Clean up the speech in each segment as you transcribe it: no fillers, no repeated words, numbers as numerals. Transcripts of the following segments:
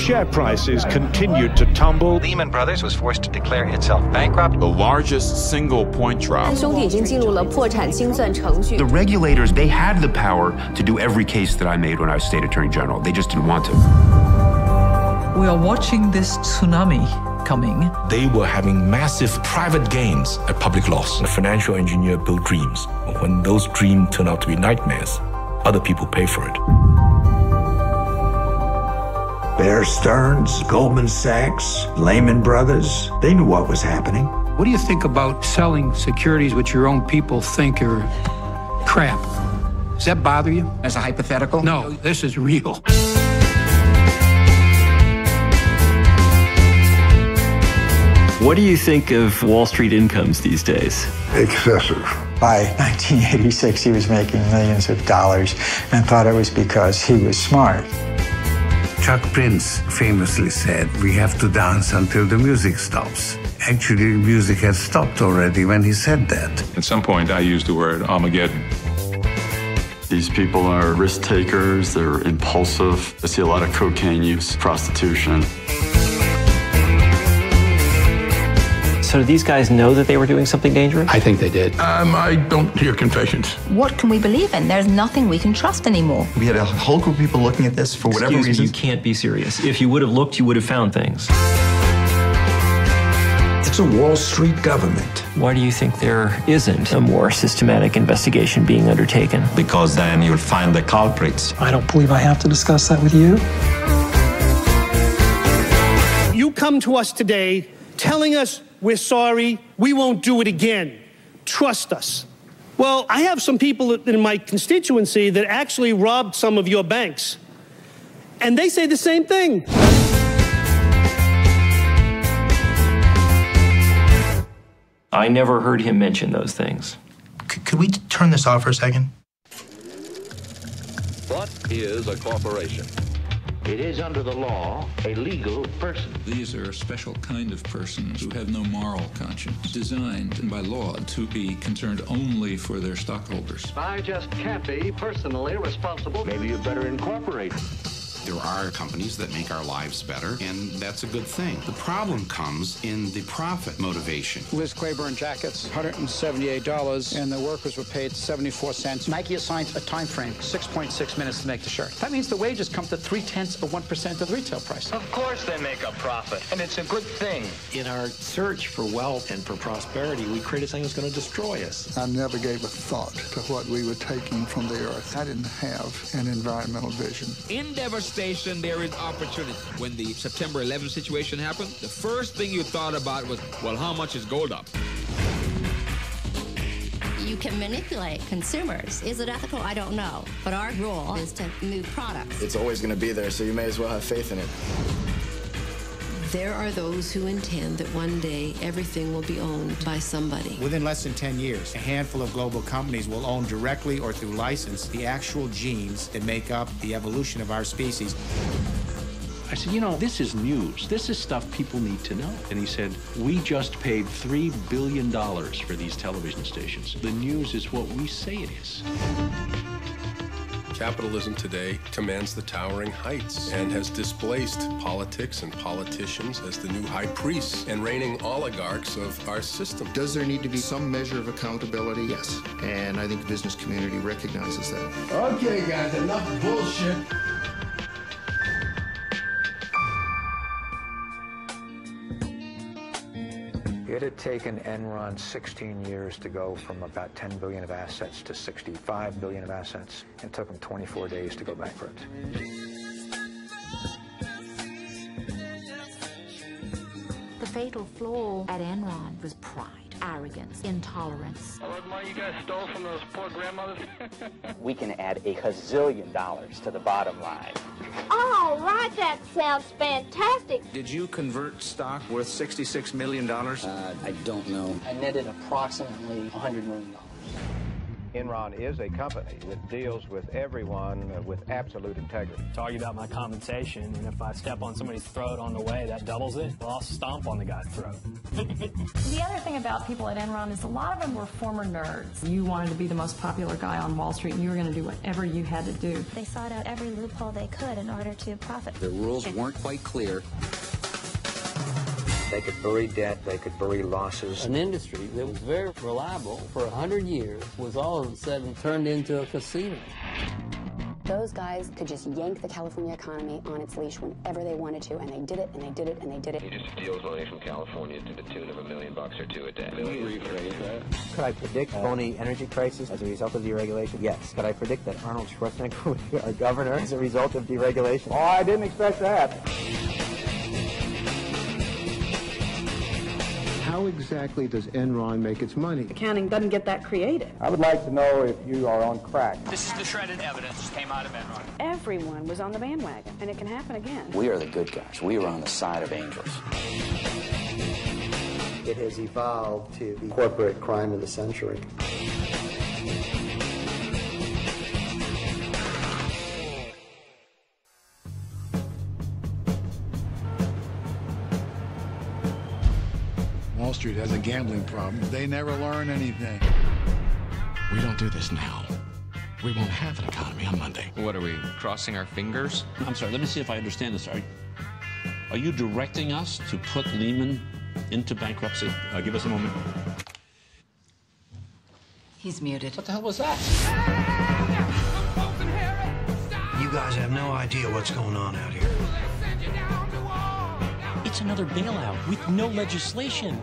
Share prices continued to tumble. Lehman Brothers was forced to declare itself bankrupt. The largest single point drop. The regulators, they had the power to do every case that I made when I was state attorney general. They just didn't want to. We are watching this tsunami coming. They were having massive private gains at public loss. The financial engineer built dreams. When those dreams turn out to be nightmares, other people pay for it. Bear Stearns, Goldman Sachs, Lehman Brothers, they knew what was happening. What do you think about selling securities which your own people think are crap? Does that bother you? As a hypothetical? No, this is real. What do you think of Wall Street incomes these days? Excessive. By 1986, he was making millions of dollars and thought it was because he was smart. Chuck Prince famously said, "We have to dance until the music stops." Actually, music had stopped already when he said that. At some point, I used the word Armageddon. These people are risk takers, they're impulsive. I see a lot of cocaine use, prostitution. So do these guys know that they were doing something dangerous? I think they did. I don't hear confessions. What can we believe in? There's nothing we can trust anymore. We had a whole group of people looking at this for whatever reason. You can't be serious. If you would have looked, you would have found things. It's a Wall Street government. Why do you think there isn't a more systematic investigation being undertaken? Because then you'll find the culprits. I don't believe I have to discuss that with you. You come to us today telling us we're sorry, we won't do it again. Trust us. Well, I have some people in my constituency that actually robbed some of your banks. And they say the same thing. I never heard him mention those things. Could we turn this off for a second? What is a corporation? It is under the law a legal person. These are a special kind of persons who have no moral conscience, designed by law to be concerned only for their stockholders. I just can't be personally responsible. Maybe you better incorporate. There are companies that make our lives better, and that's a good thing. The problem comes in the profit motivation. Liz Claiborne jackets, $178, and the workers were paid 74 cents. Nike assigns a time frame, 6.6 minutes to make the shirt. That means the wages come to 0.3% of the retail price. Of course they make a profit, and it's a good thing. In our search for wealth and for prosperity, we create a thing that's going to destroy us. I never gave a thought to what we were taking from the earth. I didn't have an environmental vision. In devastation, there is opportunity. When the September 11th situation happened, the first thing you thought about was, well, how much is gold up? You can manipulate consumers. Is it ethical? I don't know. But our role is to move products. It's always going to be there, so you may as well have faith in it. There are those who intend that one day everything will be owned by somebody. Within less than 10 years, a handful of global companies will own directly or through license the actual genes that make up the evolution of our species. I said, you know, this is news. This is stuff people need to know. And he said, we just paid $3 billion for these television stations. The news is what we say it is. Capitalism today commands the towering heights and has displaced politics and politicians as the new high priests and reigning oligarchs of our system. Does there need to be some measure of accountability? Yes. And I think the business community recognizes that. Okay, guys, enough bullshit. It had taken Enron 16 years to go from about 10 billion of assets to 65 billion of assets. It took them 24 days to go bankrupt. The fatal flaw at Enron was pride, arrogance, intolerance. All the money you guys stole from those poor grandmothers? We can add a gazillion dollars to the bottom line. All right, that sounds fantastic. Did you convert stock worth $66 million? I don't know. I netted approximately $100 million. Enron is a company that deals with everyone with absolute integrity. Talking about my compensation, and if I step on somebody's throat on the way, that doubles it. Well, I'll stomp on the guy's throat. The other thing about people at Enron is a lot of them were former nerds. You wanted to be the most popular guy on Wall Street, and you were going to do whatever you had to do. They sought out every loophole they could in order to profit. The rules weren't quite clear. They could bury debt, they could bury losses. An industry that was very reliable for 100 years was all of a sudden turned into a casino. Those guys could just yank the California economy on its leash whenever they wanted to, and they did it, and they did it, and they did it. He just steals money from California to the tune of $1 million or $2 a day. Rephrase that. Could I predict a phony energy crisis as a result of deregulation? Yes. Could I predict that Arnold Schwarzenegger would be our governor as a result of deregulation? Oh, I didn't expect that. How exactly does Enron make its money? Accounting doesn't get that creative. I would like to know if you are on crack. This is the shredded evidence that came out of Enron. Everyone was on the bandwagon, and it can happen again. We are the good guys. We are on the side of angels. It has evolved to the corporate crime of the century. Wall Street has a gambling problem. They never learn anything. We don't do this now. We won't have an economy on Monday. What are we, crossing our fingers? I'm sorry, let me see if I understand this. Are you directing us to put Lehman into bankruptcy? Give us a moment. He's muted. What the hell was that? You guys have no idea what's going on out here. It's another bailout with no legislation.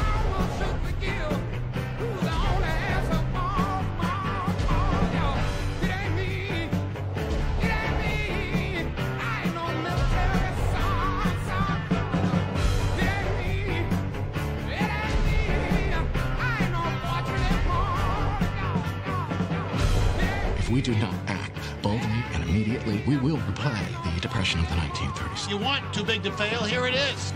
If we do not act boldly and immediately, we will replay the Depression of the 1930s. You want too big to fail? Here it is.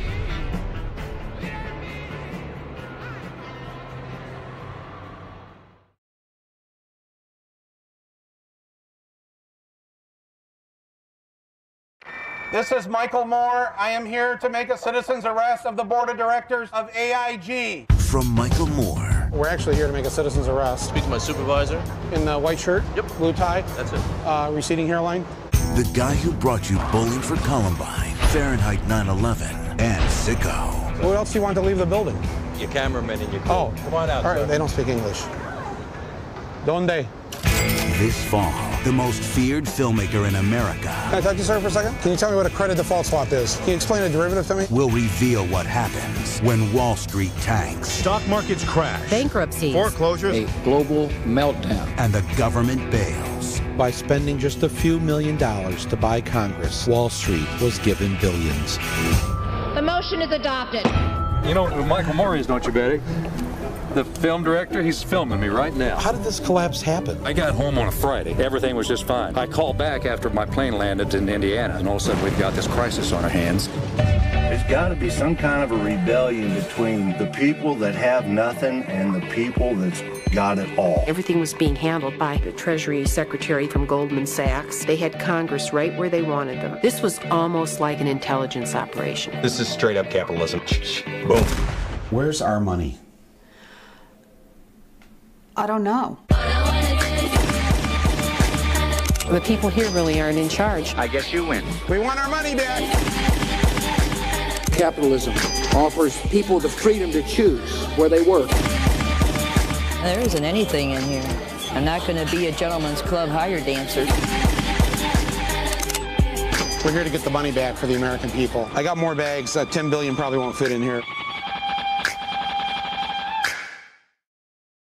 This is Michael Moore. I am here to make a citizen's arrest of the board of directors of AIG. From Michael Moore. We're actually here to make a citizen's arrest. Speak to my supervisor. In the white shirt? Yep. Blue tie? That's it. Receding hairline? The guy who brought you Bowling for Columbine, Fahrenheit 9/11, and Sicko. What else do you want to leave the building? Your cameraman and your crew. Oh. Come on out, All right, sir. they don't speak English. Donde? This fall, the most feared filmmaker in America. Can I talk to you, sir, for a second? Can you tell me what a credit default swap is? Can you explain a derivative to me? Will reveal what happens when Wall Street tanks. Stock markets crash. Bankruptcies. Foreclosures. A global meltdown. And the government bails. By spending just a few $1 million to buy Congress, Wall Street was given billions. The motion is adopted. You know who Michael Moore is, don't you, Betty? The film director, he's filming me right now. How did this collapse happen? I got home on a Friday. Everything was just fine. I called back after my plane landed in Indiana, and all of a sudden we've got this crisis on our hands. There's got to be some kind of a rebellion between the people that have nothing and the people that's got it all. Everything was being handled by the Treasury Secretary from Goldman Sachs. They had Congress right where they wanted them. This was almost like an intelligence operation. This is straight up capitalism. Boom. Where's our money? I don't know. The people here really aren't in charge. I guess you win. We want our money back. Capitalism offers people the freedom to choose where they work. There isn't anything in here. I'm not going to be a gentleman's club hired dancer. We're here to get the money back for the American people. I got more bags. 10 billion probably won't fit in here.